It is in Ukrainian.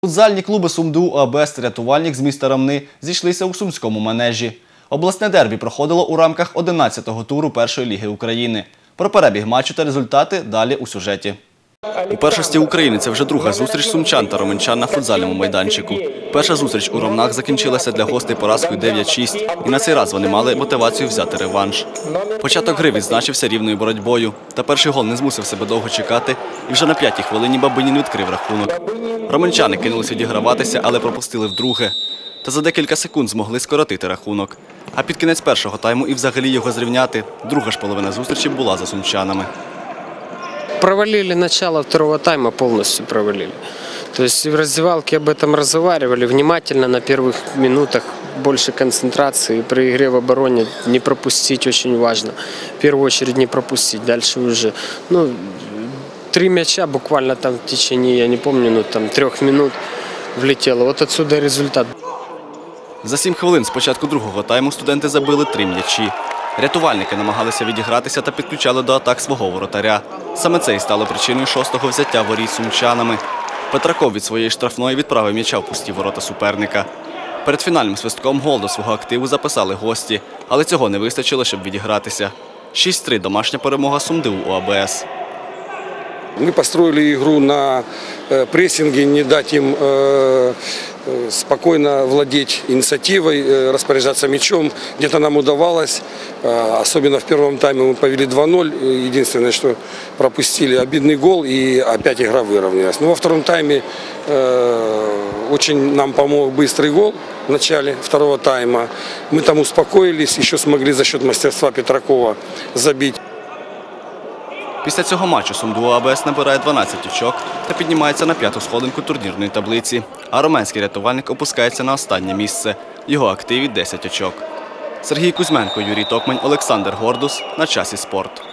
Футзальні клуби СумДУ УАБС та рятувальник з міста Ромни зійшлися у Сумському манежі. Обласне дербі проходило у рамках 11-го туру Першої ліги України. Про перебіг матчу та результати далі у сюжеті. У першості України це вже друга зустріч сумчан та романчан на футзальному майданчику. Перша зустріч у Ромнах закінчилася для гостей поразкою 9-6, і на цей раз вони мали мотивацію взяти реванш. Початок гри відзначився рівною боротьбою, та перший гол не змусив себе довго чекати, і вже на 5-й хвилині Бабинін відкрив рахунок. Романчани кинулись відіграватися, але пропустили вдруге. Та за декілька секунд змогли скоротити рахунок. А під кінець першого тайму і взагалі його зрівняти. Друга ж половина зустрічі була за сумчанами. Провалили начало второго тайма, полностью провалили. То есть в раздевалке об этом разговаривали внимательно на первых минутах, больше концентрации. При игре в обороне не пропустить очень важно. В первую очередь не пропустить, дальше уже. 3 мяча буквально там в течение, я не помню, 3 минут влетело. Вот отсюда результат. За 7 хвилин з початку другого тайму студенти забили 3 м'ячі. Рятувальники намагалися відігратися та підключали до атак свого воротаря. Саме це і стало причиною 6-го взяття воріт сумчанами. Петраков від своєї штрафної відправив м'яча в пусті ворота суперника. Перед фінальним свистком гол до свого активу записали гості, але цього не вистачило, щоб відігратися. 6-3 – домашня перемога СумДУ УАБС. Мы построили игру на прессинге, не дать им спокойно владеть инициативой, распоряжаться мячом. Где-то нам удавалось, особенно в первом тайме мы повели 2-0. Единственное, что пропустили обидный гол, и опять игра выровнялась. Но во втором тайме очень нам помог быстрый гол в начале второго тайма. Мы там успокоились, еще смогли за счет мастерства Петракова забить. Після цього матчу СумДУ УАБС набирає 12 очок та піднімається на 5-ту сходинку турнірної таблиці. А романський рятувальник опускається на останнє місце. Його активі – 10 очок. Сергій Кузьменко, Юрій Токмань, Олександр Гордус. На часі спорт.